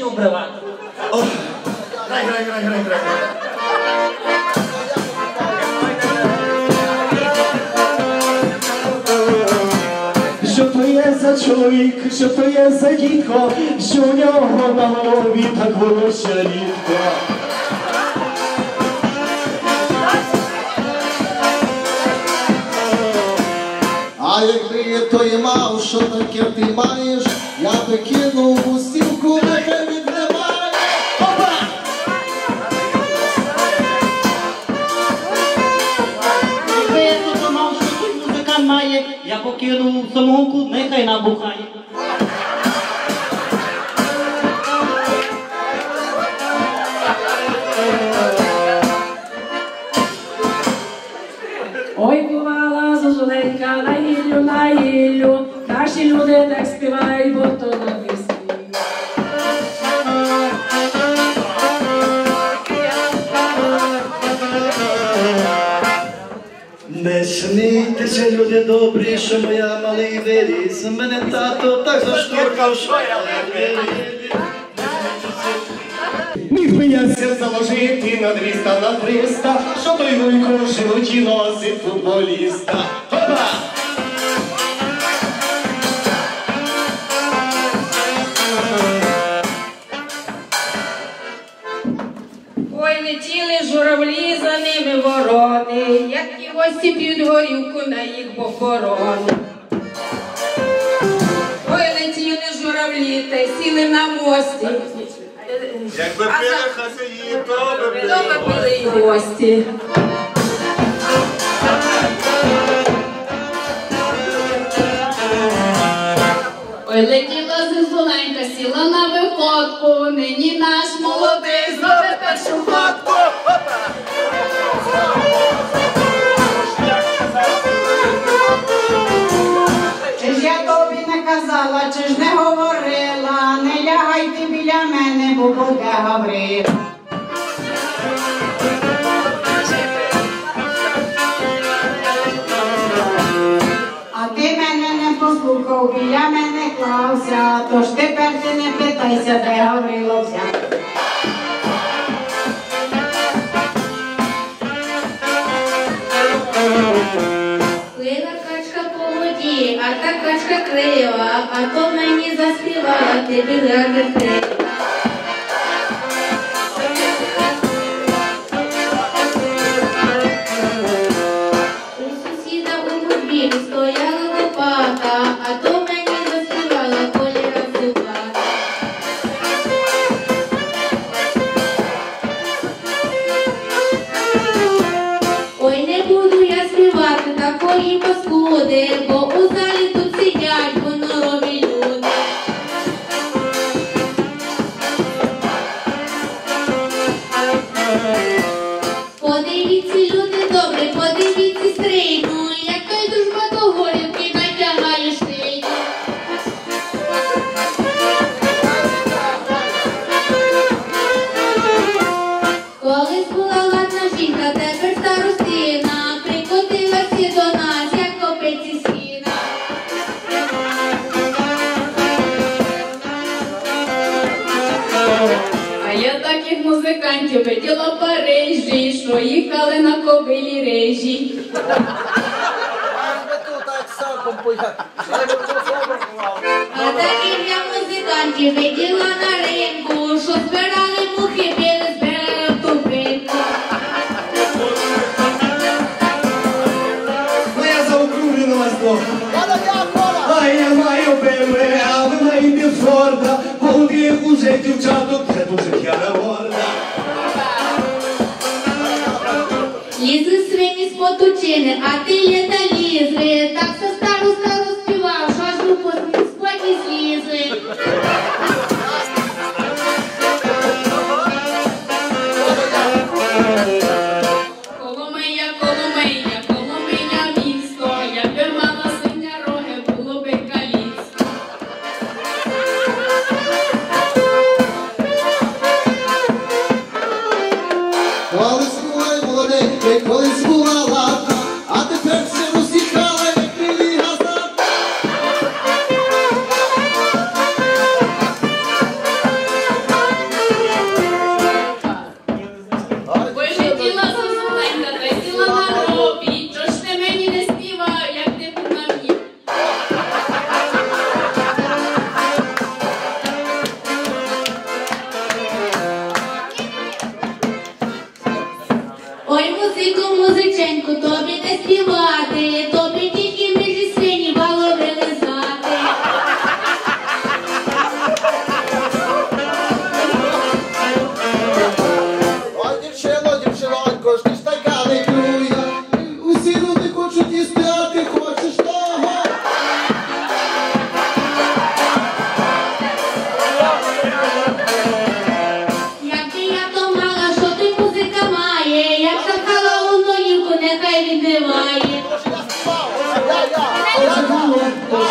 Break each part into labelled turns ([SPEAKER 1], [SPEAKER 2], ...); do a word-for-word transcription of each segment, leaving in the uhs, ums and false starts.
[SPEAKER 1] хочу обривати.
[SPEAKER 2] Грай, грай, грай, грай, грай.
[SPEAKER 3] Що то є за чоловік, що то є за дідко, що у нього на голові так волосся рідко.
[SPEAKER 4] А якби то і мав, що таке ти маєш, я би кинув у стінку, нехай відгребає. Опа!
[SPEAKER 1] Якби я тут мав, що той музикант має, я покинув самогонку, нехай набухає.
[SPEAKER 5] Ой, бувала зозуленька на гіллю, на гіллю, наші люди так співають, бо то на пісні.
[SPEAKER 6] Не смійтеся, люди добрі, що моя малий виріс. Мене тато так заштуркав, що я не виріс.
[SPEAKER 3] Міг би я все заложити на двіста, на триста, що той вуйко в животі носить футболіста. Опа!
[SPEAKER 7] Ой, летіли журавлі, за ними ворони, як і гості п'ють горілку на їх похорони. Ой, летіли журавлі, та й сіли на мості.
[SPEAKER 2] Якби пили хасиї, то би
[SPEAKER 7] То би пили й гості.
[SPEAKER 8] Ой, летіла зозуленька, сіла на виходку, нині наш молодий зробить першу ходку.
[SPEAKER 7] Чи ж я тобі не казала, чи ж не говорила, не лягай ти біля мене, бо буде Гаврила. А ти мене не послухав, біля мене клався, тож тепер ти не питайся, де Гаврило взяв.
[SPEAKER 8] Плила качка по воді, а та качка крила, а то мені заспівала, ти біля крила. У сусіда у подвір'ї стояла лопата, а то мені заспівала коліра зубата. Ой, не буду я співати такої паскуди, бо у залі тут сидять гонорові люди. Подивіться, люди добрі, подивіться стрійну, як той дружба до горілки натягає шию. Колись була ладна жінка, тепер старостина, прикотилася до нас, як копиці сіна.
[SPEAKER 5] А я таких музикантів виділа в Парижі, що їхали на кобилі рижі.
[SPEAKER 8] А таких я музикантів виділа на ринку, що збирали мухи, біли, збирали в тупинку.
[SPEAKER 3] Моя заокруглена вас Бог. А я маю БМВ, а ви маєте Форда, бо у них уже дівчаток, це дуже п'яна морда.
[SPEAKER 8] Лізли свині з потучини, а ти літа лізли, так все стару стару співав, що аж руку з споді злізли.
[SPEAKER 5] Коломия, Коломия, Коломия місто, якби мала синя роги, було би каліцтво.
[SPEAKER 4] Колись була й молоденька, колись була ладна, а тепер все роз'їхала, як ти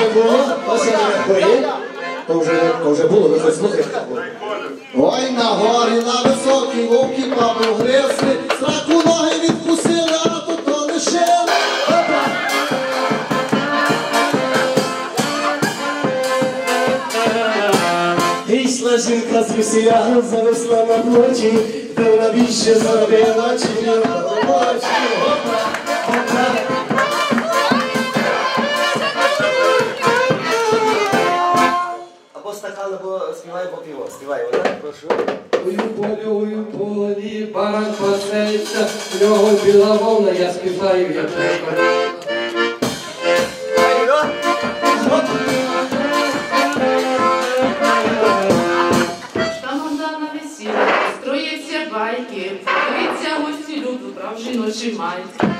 [SPEAKER 3] вже було, ось я не хворів. То вже, то вже було, ви хоч слухайте.
[SPEAKER 4] Ой, на горі, на високій вовки папу грисли, страху ноги відкусили, а тут то лишили.
[SPEAKER 3] Йшла жінка з весіля, зависла на плочі, де вона більше заробила, чи не робочі.
[SPEAKER 6] Або стакан, або співай, або пиво. Співай, вона, прошу.
[SPEAKER 9] Ую полі, ую полі, баран пасеться, в нього біла вовна, я співаю, я треба.
[SPEAKER 5] Строїться байки, дивіться гості люблю, прав жіночі майки.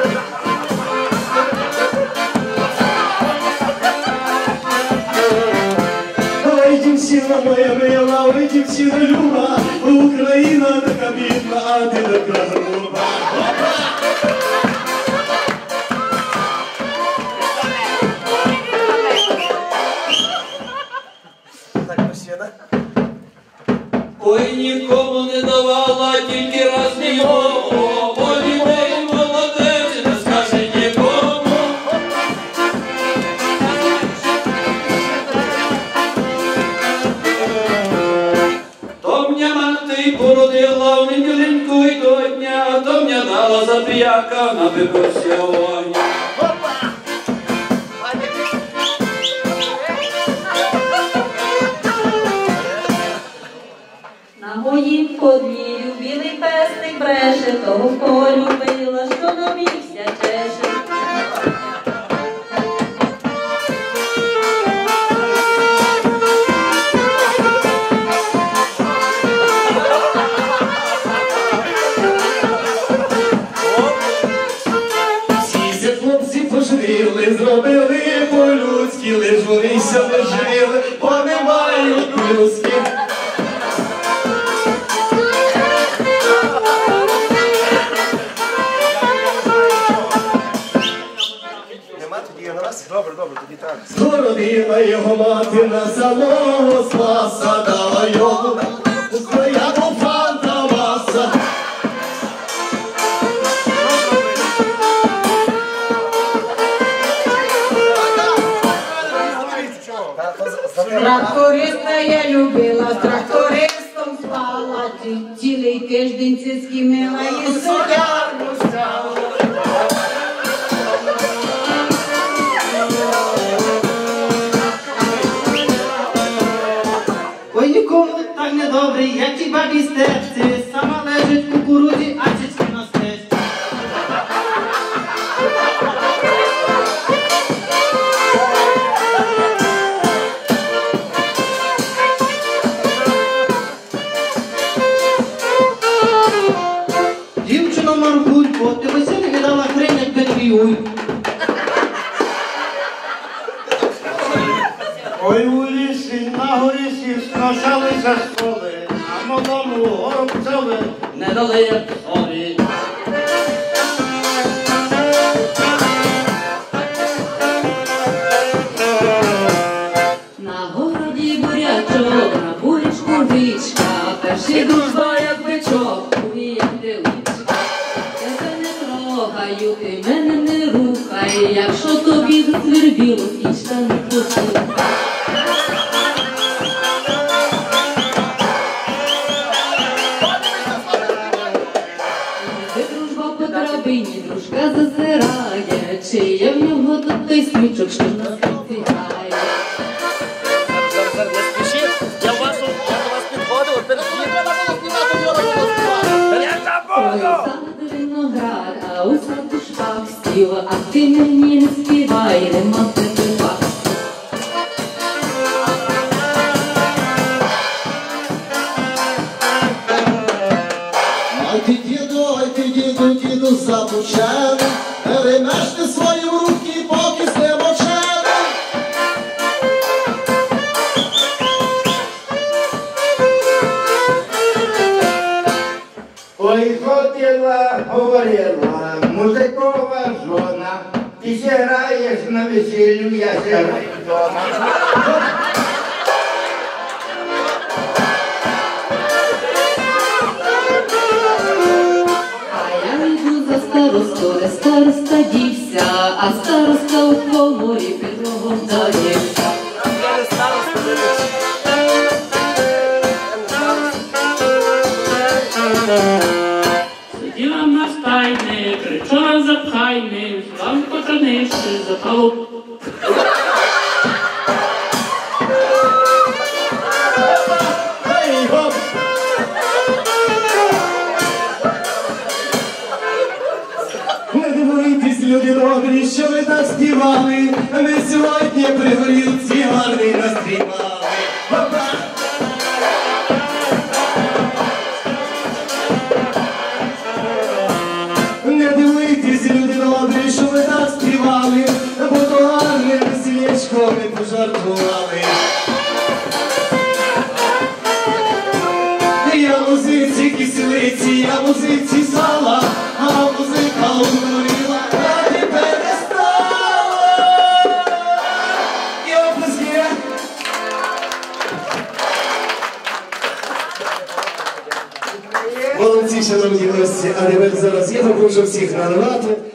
[SPEAKER 3] Ой, дівчина моя мила, ой, дівчина люба, Україна така бідна, а ти така груба.
[SPEAKER 6] Так, мужчина.
[SPEAKER 9] Ой, нікому не давала, тільки раз нікому, бо дітей молодець не скаже нікому. То мене мати породила в неділеньку й до дня, то мене дала за п'яка на виборці огонь.
[SPEAKER 10] На моїм подвір'ю білий песник бреше, того полюбила, що домівся чеше.
[SPEAKER 3] Всі ці хлопці пожріли, зробили по-людськи, лиш вони ся не жили, бо не мають плюски.
[SPEAKER 6] Нема тоді на вас? Добре, добре, тоді так.
[SPEAKER 3] Породила його мати на самого Спаса, дала йому стояну фантамаса.
[SPEAKER 7] Тракториста я любила, з трактористом спала, ці- цілий тиждень цицьки мила і судярну стала.
[SPEAKER 1] Ой, нікому так недобрий, як ті бабі степці, сама лежить в кукурудзі, а цицьки на стежці. Дівчино Маргулько, ти би сильно віддала хрень, як би твій уйку.
[SPEAKER 2] Ой, у лісі, на горі сів, сношалися столи, а молодому горобцеві
[SPEAKER 1] Не дали солі.
[SPEAKER 10] На городі бурячок, на бурячку річка, перший дружба як бичок, другий як теличка. Тебе не трогаю, ти мене не рухай, якщо тобі засвербіло, кічка не послухай. Іде дружба по драбині, дружка зазирає, чи є в нього тут той смічок, що нас підсягає.
[SPEAKER 6] Зараз, зараз, не спішіть. Я в вас, я до вас підходив, перед ним. Я
[SPEAKER 10] Ой, сад виноград, а у саду шпак сів, а ти мені не співай, нема в тебе пак.
[SPEAKER 4] Ой, ти діду, ой, ти діду, діду забучений, перемешни свої в руки, поки слимочений.
[SPEAKER 2] Ой, ходила, говорила, музикова жона, ти ще граєш на весіллю я сяду вдома.
[SPEAKER 10] А я йду за старостою, де староста дівся, а староста у коморі під рогом доївся.
[SPEAKER 1] Сиділа на стайні, кричала запхайни, вам потанище запало.
[SPEAKER 3] Не дивуйтесь, люди добрі, що ви так співали, ми сьогодні при горілці гарний настрій мали. Не дивуйтесь, люди добрі, що ви так співали, бо то гарне весілечко ми пожартували. Я музиці киселиці, я музиці сала, а музика уморила, а ти перестала. І оплески. Молодці, шановні гості, а тепер зараз я попрошу всіх наливати.